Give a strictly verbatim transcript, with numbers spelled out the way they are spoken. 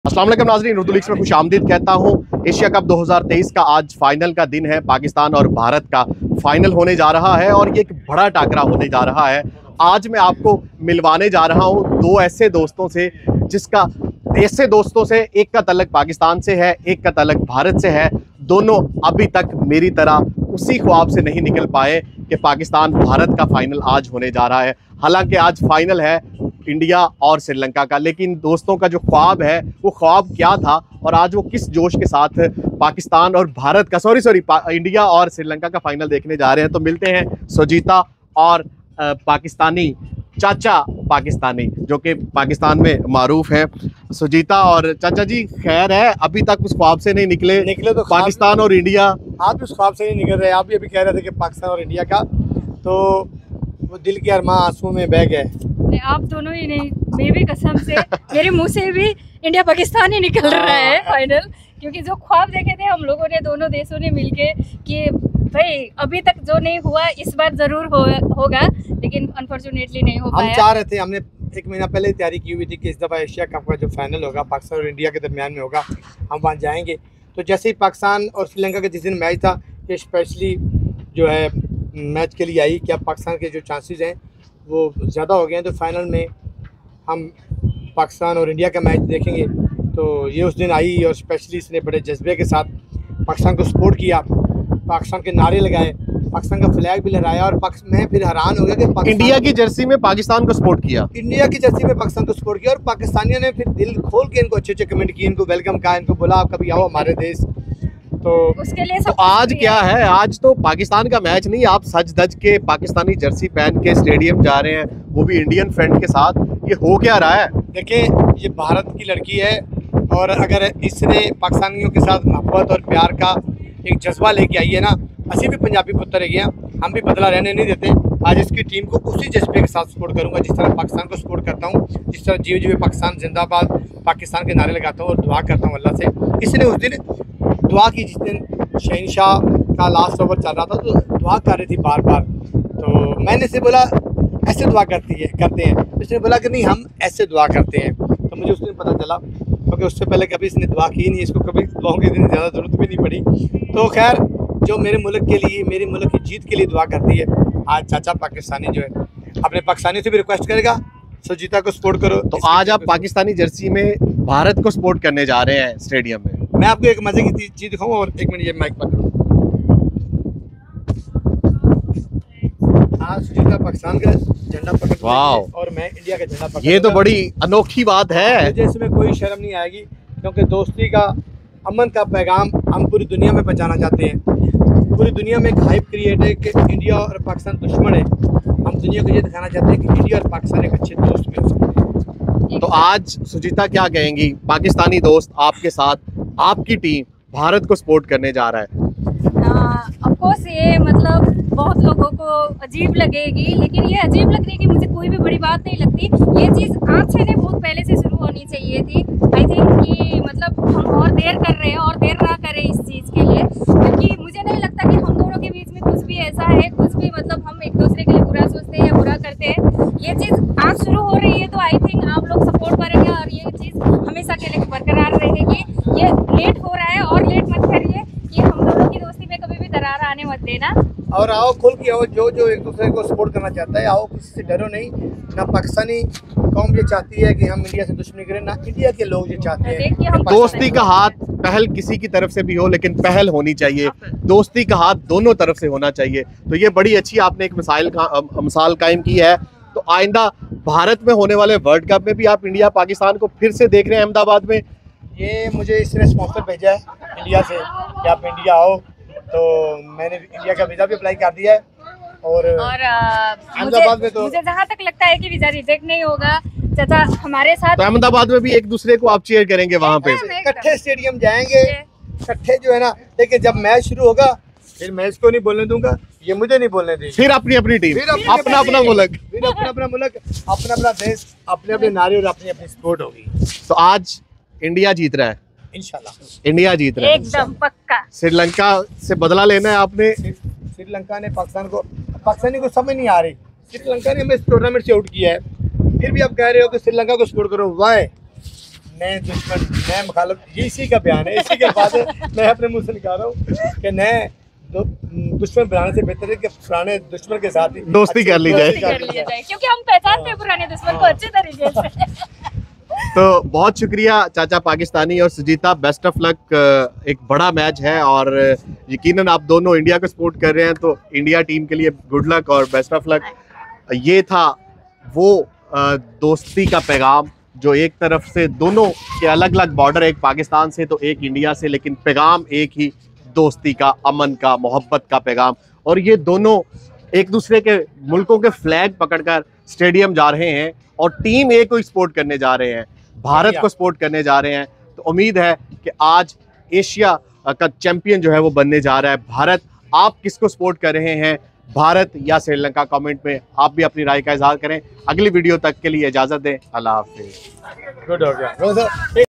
अस्सलाम वालेकुम नाज़रीन, उर्दू लीग्स में खुश आमदीद कहता हूँ। एशिया कप दो हज़ार तेईस का आज फाइनल का दिन है। पाकिस्तान और भारत का फाइनल होने जा रहा है और ये एक बड़ा टाकरा होने जा रहा है। आज मैं आपको मिलवाने जा रहा हूँ दो ऐसे दोस्तों से जिसका ऐसे दोस्तों से एक का तल्लुक पाकिस्तान से है, एक का तल्लुक भारत से है। दोनों अभी तक मेरी तरह उसी ख्वाब से नहीं निकल पाए कि पाकिस्तान भारत का फाइनल आज होने जा रहा है। हालांकि आज फाइनल है इंडिया और श्रीलंका का, लेकिन दोस्तों का जो ख्वाब है वो ख्वाब क्या था और आज वो किस जोश के साथ पाकिस्तान और भारत का सॉरी सॉरी इंडिया और श्रीलंका का फाइनल देखने जा रहे हैं। तो मिलते हैं सुजीता और आ, पाकिस्तानी चाचा पाकिस्तानी जो कि पाकिस्तान में मारूफ है। सुजीता और चाचा जी, खैर है, अभी तक उस ख्वाब से नहीं निकले निकले तो पाकिस्तान और इंडिया। आप भी उस ख्वाब से नहीं निकल रहे। आप भी अभी कह रहे थे कि पाकिस्तान और इंडिया का, तो वो दिल की अरमां आंसू में बह गए। आप दोनों ही नहीं, मैं भी कसम से मेरे मुंह से भी इंडिया पाकिस्तान ही निकल रहा है फाइनल, क्योंकि जो ख्वाब देखे थे हम लोगों ने दोनों देशों ने मिलके कि भाई अभी तक जो नहीं हुआ इस बार जरूर हो, होगा, लेकिन अनफॉर्चुनेटली नहीं हो पाया। हम चाह रहे थे, हमने एक महीना पहले तैयारी की हुई थी कि इस दफ़ा एशिया कप का जो फाइनल होगा पाकिस्तान और इंडिया के दरमियान में होगा, हम वहाँ जाएंगे। तो जैसे ही पाकिस्तान और श्रीलंका के जिस दिन मैच था, ये स्पेशली जो है मैच के लिए आई कि अब पाकिस्तान के जो चांसेस हैं वो ज़्यादा हो गए हैं, तो फाइनल में हम पाकिस्तान और इंडिया का मैच देखेंगे। तो ये उस दिन आई और स्पेशली इसने बड़े जज्बे के साथ पाकिस्तान को सपोर्ट किया, पाकिस्तान के नारे लगाए, पाकिस्तान का फ्लैग भी लहराया। और मैं फिर हैरान हो गया कि इंडिया की जर्सी में पाकिस्तान को सपोर्ट किया, इंडिया की जर्सी में पाकिस्तान को सपोर्ट किया और पाकिस्तानियों ने फिर दिल खोल के इनको अच्छे अच्छे कमेंट किए, इनको वेलकम कहा, इनको बोला आप कभी आओ हमारे देश। तो उसके लिए तो आज क्या है, आज तो पाकिस्तान का मैच नहीं, आप सज धज के पाकिस्तानी जर्सी पहन के स्टेडियम जा रहे हैं, वो भी इंडियन फ्रेंड के साथ। ये हो क्या रहा है? देखिए, ये भारत की लड़की है और अगर इसने पाकिस्तानियों के साथ मोहब्बत और प्यार का एक जज्बा लेके आई है ना, असी भी पंजाबी पुत्र है, हम भी बदला रहने नहीं देते। आज इसकी टीम को उसी जज्बे के साथ सपोर्ट करूंगा जिस तरह पाकिस्तान को सपोर्ट करता हूं, जिस तरह जीव जीव पाकिस्तान जिंदाबाद पाकिस्तान के नारे लगाता हूं और दुआ करता हूं अल्लाह से। इसने उस दिन दुआ की जिस दिन शहनशाह का लास्ट ओवर चल रहा था, तो दुआ कर रही थी बार बार। तो मैंने इसे बोला ऐसे दुआ करती है करते हैं, तो इसने बोला कि नहीं हम ऐसे दुआ करते हैं। तो मुझे उस दिन पता चला, क्योंकि उससे पहले कभी इसने दुआ की नहीं, इसको कभी दुआओं की इतनी ज़्यादा ज़रूरत भी नहीं पड़ी। तो खैर, जो मेरे मुल्क के लिए, मेरे मुल्क की जीत के लिए दुआ करती है, आज चाचा पाकिस्तानी जो है अपने पाकिस्तानी से भी रिक्वेस्ट करेगा सुजीता को सपोर्ट करो। तो आज आप पाकिस्तानी जर्सी में भारत को सपोर्ट करने जा रहे हैं स्टेडियम में। मैं आपको एक मजे की चीज़ दिखाऊँ, और एक मिनट ये माइक पकड़ो। आज सुजीता पाकिस्तान का झंडा पकड़ वाह, और मैं इंडिया का झंडा पकड़, ये तो बड़ी अनोखी बात है। मुझे इसमें कोई शर्म नहीं आएगी, क्योंकि दोस्ती का, अमन का पैगाम हम पूरी दुनिया में पहुंचाना चाहते हैं। पूरी दुनिया में एक हाइप क्रिएट है कि इंडिया और पाकिस्तान दुश्मन है। हम दुनिया को ये दिखाना चाहते हैं कि इंडिया और पाकिस्तान एक अच्छे दोस्त मिल सकते हैं। तो आज सुजीता क्या कहेंगी, पाकिस्तानी दोस्त आपके साथ, आपकी टीम भारत को सपोर्ट करने जा रहा है। ऑफ कोर्स ये मतलब बहुत लोगों को अजीब लगेगी, लेकिन ये अजीब लगने की मुझे कोई भी बड़ी बात नहीं लगती। ये चीज़ आज से नहीं, बहुत पहले से शुरू होनी चाहिए थी। आई थिंक कि मतलब हम और देर कर रहे हैं और देर ना करें इस चीज़ के लिए, क्योंकि मुझे नहीं लगता कि हम दोनों के बीच में कुछ भी ऐसा है, कुछ भी मतलब हम एक दूसरे के लिए बुरा सोचते हैं या बुरा करते हैं। ये चीज़ आज शुरू हो रही है, तो आई थिंक आप लोग सपोर्ट करेंगे और ये चीज़ हमेशा के लिए बरकरार रहेगी। ये लेट हो रहा है और लेट मत करिए, ये हम दोनों की दोस्ती में कभी भी दरार आने मत देना। और आओ खुल के आओ, जो जो एक दूसरे को सपोर्ट करना चाहता है आओ, किसी से डरो नहीं। ना पाकिस्तानी कौम ये चाहती है कि हम इंडिया से दुश्मनी करें, ना इंडिया के लोग ये चाहते हैं। दोस्ती का हाथ पहल किसी की तरफ से भी हो, लेकिन पहल होनी चाहिए, दोस्ती का हाथ दोनों तरफ से होना चाहिए। तो ये बड़ी अच्छी आपने एक मिसाइल का मिसाल कायम की है। तो आइंदा भारत में होने वाले वर्ल्ड कप में भी आप इंडिया पाकिस्तान को फिर से देख रहे हैं अहमदाबाद में। ये मुझे इसने स्पॉन्सर भेजा है इंडिया से कि आप इंडिया आओ, तो मैंने इंडिया का वीज़ा भी अप्लाई कर दिया है। और, और अहमदाबाद में तो मुझे जहाँ तक लगता है कि वीज़ा रिजेक्ट नहीं होगा। चाचा हमारे साथ तो अहमदाबाद में भी एक दूसरे को आप चीयर करेंगे वहाँ पे, इकट्ठे स्टेडियम जाएंगे इकट्ठे जो है ना। लेकिन जब मैच शुरू होगा फिर मैं इसको नहीं बोलने दूंगा, ये मुझे नहीं बोलने देगी। फिर अपनी अपनी टीम, अपना अपना मुल्क, फिर अपना अपना मुल्क, अपना अपना देश, अपने अपने नारे और अपनी अपनी सपोर्ट होगी। तो आज इंडिया जीत रहा है, इंशाल्लाह इंडिया जीत रहा है एकदम पक्का। श्रीलंका से बदला लेना है आपने। श्रीलंका ने पाकिस्तान को, पाकिस्तानी को समझ नहीं आ रही, श्रीलंका ने हमें इस टूर्नामेंट से आउट किया है, फिर भी आप कह रहे हो कि श्रीलंका को सपोर्ट करो। वाई? नए दुश्मन नए मुखालफ, ये इसी का बयान है, इसी के बाद मैं अपने मुंह से निकाल रहा हूँ कि नए दुश्मन बनाने से बेहतर है कि पुराने दुश्मन के साथ ही दोस्ती कर ली जाए। दोस्ती कर लिया जाए, क्योंकि हम पहचानते हैं पुराने दुश्मन को अच्छे तरीके से। तो बहुत शुक्रिया चाचा पाकिस्तानी और सुजीता, बेस्ट ऑफ लक। एक बड़ा मैच है और यकीनन आप दोनों इंडिया को सपोर्ट कर रहे हैं, तो इंडिया टीम के लिए गुड लक और बेस्ट ऑफ लक। ये था वो दोस्ती का पैगाम जो एक तरफ से दोनों के अलग अलग बॉर्डर, एक पाकिस्तान से तो एक इंडिया से, लेकिन पैगाम एक ही, दोस्ती का, अमन का, मोहब्बत का पैगाम। और ये दोनों एक दूसरे के मुल्कों के फ्लैग पकड़कर स्टेडियम जा रहे हैं और टीम ए को सपोर्ट करने जा रहे हैं, भारत को सपोर्ट करने जा रहे हैं। तो उम्मीद है कि आज एशिया का चैंपियन जो है वो बनने जा रहा है भारत। आप किसको सपोर्ट कर रहे हैं, भारत या श्रीलंका? कमेंट में आप भी अपनी राय का इजहार करें। अगली वीडियो तक के लिए इजाज़त दें। अल्लाह हाफिज़। गुड हो गया।